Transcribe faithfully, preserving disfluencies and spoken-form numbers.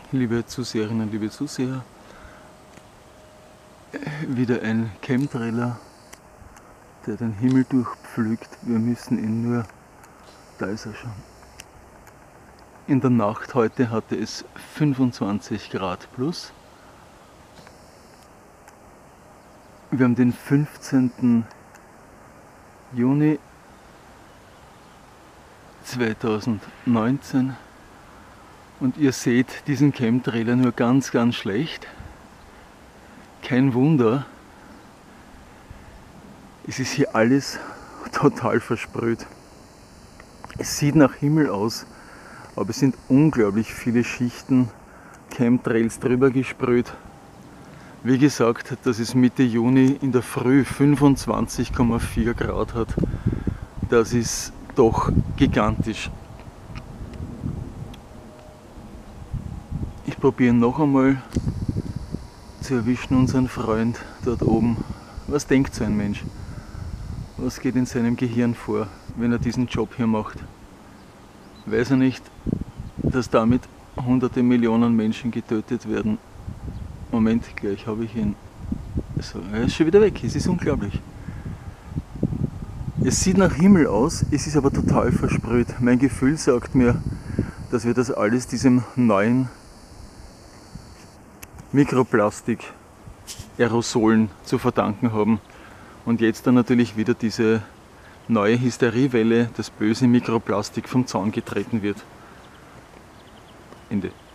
Liebe Zuseherinnen, liebe Zuseher, wieder ein Chemtrailer, der den Himmel durchpflügt. Wir müssen ihn nur, da ist er schon. In der Nacht heute hatte es fünfundzwanzig Grad plus. Wir haben den fünfzehnten Juni zweitausendneunzehn und ihr seht diesen Chemtrailer nur ganz, ganz schlecht. Kein Wunder, es ist hier alles total versprüht. Es sieht nach Himmel aus, aber es sind unglaublich viele Schichten Chemtrails drüber gesprüht. Wie gesagt, dass es Mitte Juni in der Früh fünfundzwanzig Komma vier Grad hat, das ist doch gigantisch. Ich probiere noch einmal zu erwischen, unseren Freund dort oben. Was denkt so ein Mensch? Was geht in seinem Gehirn vor, wenn er diesen Job hier macht? Weiß er nicht, dass damit hunderte Millionen Menschen getötet werden? Moment, gleich habe ich ihn. So, er ist schon wieder weg, es ist unglaublich. Es sieht nach Himmel aus, es ist aber total versprüht. Mein Gefühl sagt mir, dass wir das alles diesem neuen Mikroplastik-Aerosolen zu verdanken haben. Und jetzt dann natürlich wieder diese neue Hysteriewelle, das böse Mikroplastik vom Zaun getreten wird. Ende.